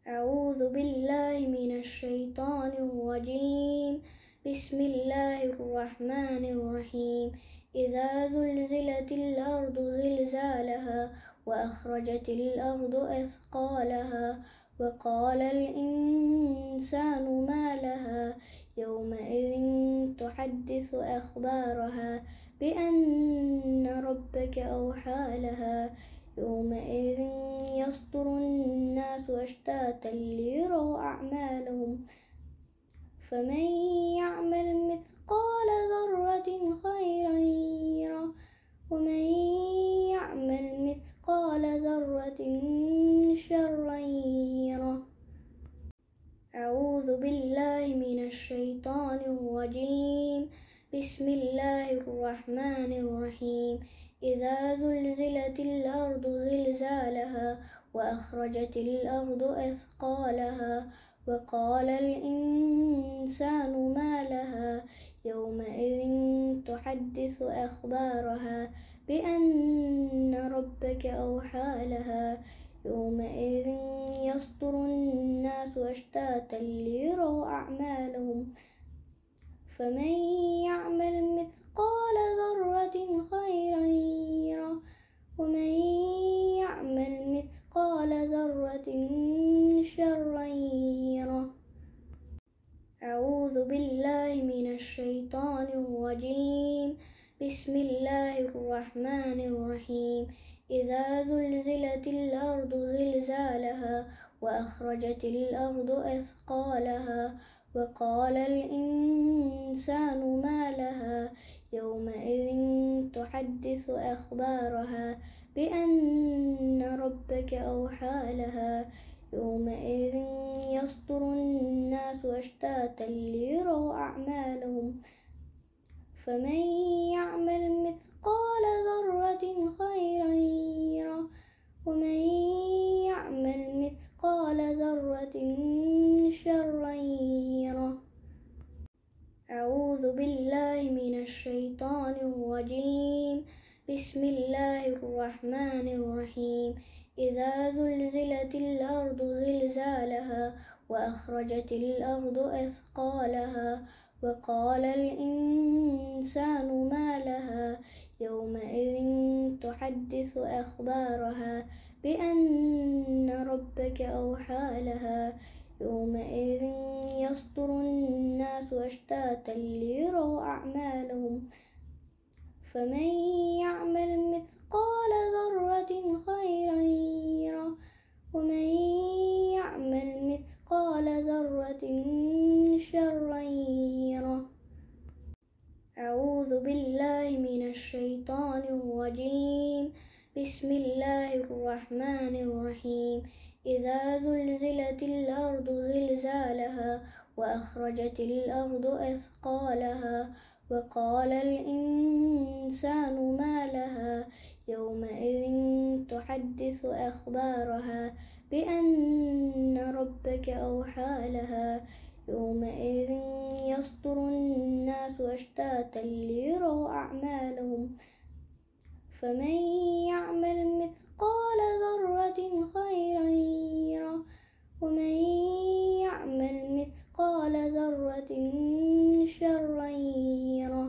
أعوذ بالله من الشيطان الرجيم. بسم الله الرحمن الرحيم. إذا زلزلت الأرض زلزالها وأخرجت الأرض أثقالها وقال الإنسان ما لها يومئذ تحدث أخبارها بأن ربك أوحى لها يومئذ يصدر الناس أشتاتا ليروا أعمالهم فمن يعمل مثقال ذرة خيرا يره ومن يعمل مثقال ذرة شرا يره. أعوذ بالله من الشيطان الرجيم. بسم الله الرحمن الرحيم. إذا زلزلت الأرض زلزالها وأخرجت الأرض أثقالها وقال الإنسان ما لها يومئذ تحدث أخبارها بأن ربك أوحى لها يومئذ يصدر الناس أشتاتا ليروا أعمالهم فمن يعمل مثقال ذرة خيرا يره ومن يعمل مثقال ذرة شرا يره. أعوذ بالله من الشيطان الرجيم. بسم الله الرحمن الرحيم. إذا زلزلت الأرض زلزالها وأخرجت الأرض أثقالها وقال الإنسان ما لها يومئذ تحدث أخبارها بأن ربك أوحى لها يومئذ يصدر الناس أشتاتا ليروا أعمالهم فمن يعمل مثقال ذرة خيرا يره ومن يعمل مثقال ذرة شرا يره. أعوذ بالله من الشيطان الرجيم. بسم الله الرحمن الرحيم. إذا زلزلت الأرض زلزالها وأخرجت الأرض أثقالها وقال الإنسان ما لها يومئذ تحدث أخبارها بأن ربك أوحى لها يومئذ يصدر الناس أشتاتا ليروا أعمالهم فمن يعمل مثقال ذرة خيرا يره ومن يعمل مثقال ذرة شرا يره. أعوذ بالله من الشيطان الرجيم. بسم الله الرحمن الرحيم. إذا زلزلت الأرض زلزالها وأخرجت الأرض أثقالها وقال الإنسان ما لها يومئذ تحدث أخبارها بأن ربك أوحى لها يومئذ يصدر الناس أشتاتا ليروا أعمالهم فمن يعمل مثقال ذرة خيرا يره ومن يعمل مثقال ذرة شرا يره.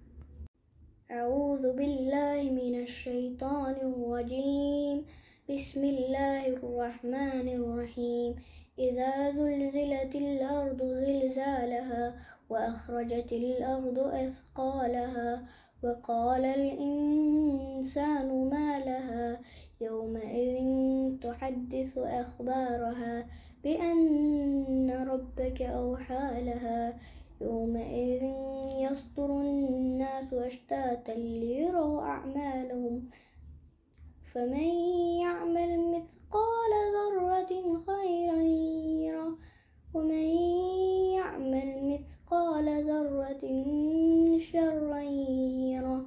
أعوذ بالله من الشيطان الرجيم. بسم الله الرحمن الرحيم. إذا زلزلت الأرض زلزالها وأخرجت الأرض أثقالها وقال الإنسان ما لها يومئذ تحدث أخبارها بأن ربك أوحى لها يومئذ يصدر الناس أشتاتا ليروا أعمالهم فمن يعمل مثقال ذرة خيرا يره ومن يعمل مثقال ذرة شرا يره.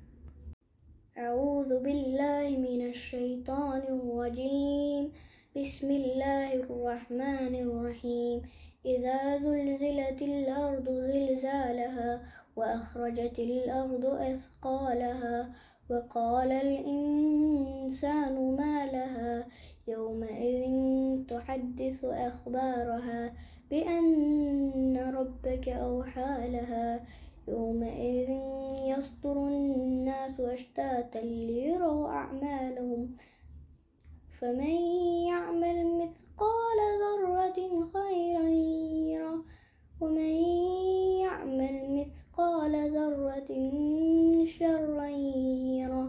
أعوذ بالله من الشيطان الرجيم. بسم الله الرحمن الرحيم. إذا زلزلت الأرض زلزالها وأخرجت الأرض أثقالها وقال الإنسان ما لها يومئذ تحدث أخبارها بأن ربك أوحى لها يومئذ يصدر الناس أشتاتا ليروا أعمالهم فمن يعمل مثقال ذرة خيرا يره ومن يعمل مثقال ذرة شرا يره.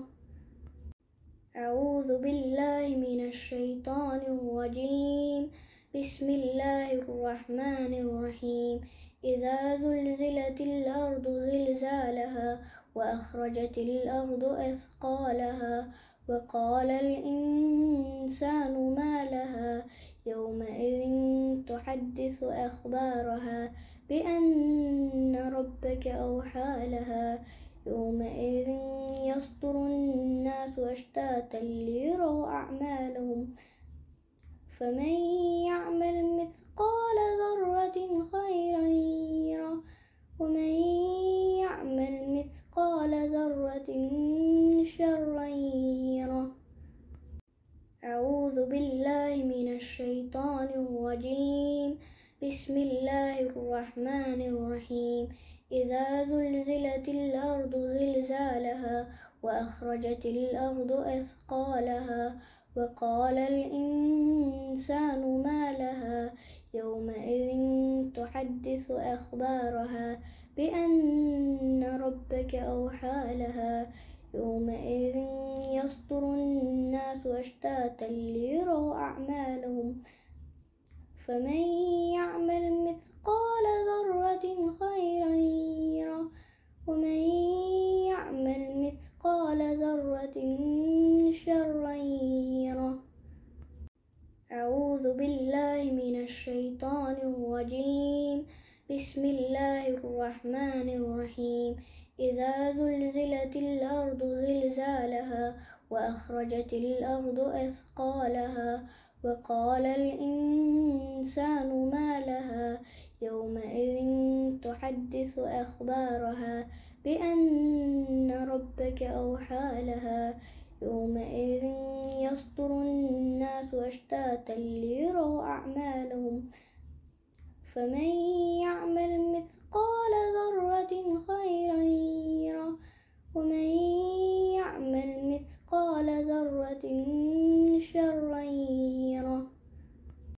أعوذ بالله من الشيطان الرجيم. بسم الله الرحمن الرحيم. إذا زلزلت الأرض زلزالها وأخرجت الأرض أثقالها وقال الإنسان ما لها يومئذ تحدث أخبارها بأن ربك أوحى لها يومئذ يصدر الناس أشتاتا ليروا أعمالهم فمن يعمل مثقال ذرة خيرا يره ومن يعمل مثقال ذرة شرا يره. أعوذ بالله من الشيطان الرجيم. بسم الله الرحمن الرحيم. إذا زلزلت الأرض زلزالها وأخرجت الأرض أثقالها وقال الإنسان ما لها يومئذ تحدث أخبارها بأن ربك أوحى لها يومئذ يصدر الناس أشتاتا ليروا أعمالهم فمن يعمل مثقال ذرة خيرا يره ومن يعمل مثقال ذرة شرا يره. أعوذ بالله من الشيطان الرجيم. بسم الله الرحمن الرحيم. إذا زلزلت الأرض زلزالها وأخرجت الأرض أثقالها وقال الإنسان ما لها يومئذ تحدث أخبارها بأن ربك أوحى لها يومئذ يصدر الناس أشتاتا ليروا أعمالهم فمن يعمل